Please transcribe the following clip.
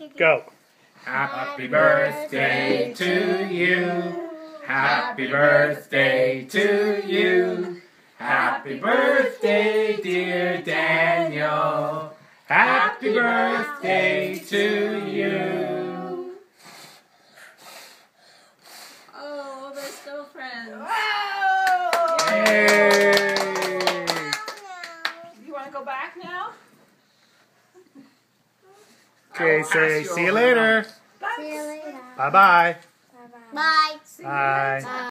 Go. Happy birthday to you. Happy birthday to you. Happy birthday, dear Daniel. Happy birthday to you. Oh, they're still friends. Yay! You want to go back now? Okay, say see you later. See you later. Bye-bye. Bye. Bye.